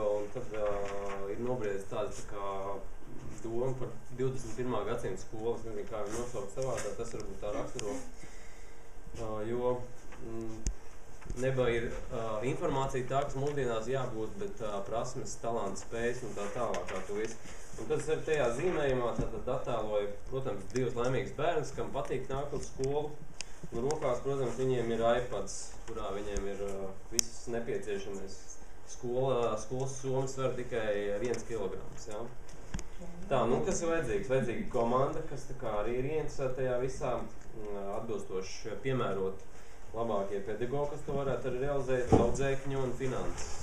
un tad ir nobriedis tāda tā kā doma par 21. gadsimta skolas, nezinu, kā viņi nosaukt savādā, tas varbūt tā raksturo, jo neba ir informācija tā, kas mūsdienās jābūt, bet prasmes, talants, spējas un tā tālāk kā to visu. Un tad es arī tajā zīmējumā tātad attēloju, protams, divus laimīgus bērnus, kam patīk nākt uz skolu. Un rokās, protams, viņiem ir iPads, kurā viņiem ir viss nepieciešamais. Skolas soma sver tikai 1 kilograms, jā. Tā, nu, kas ir vajadzīgs? Vajadzīga komanda, kas tā kā arī ir ieinteresēta tajā visā, atbilstoši piemērot labākie pedagogi, kas to varētu arī realizēt, audzēkņi un finanses.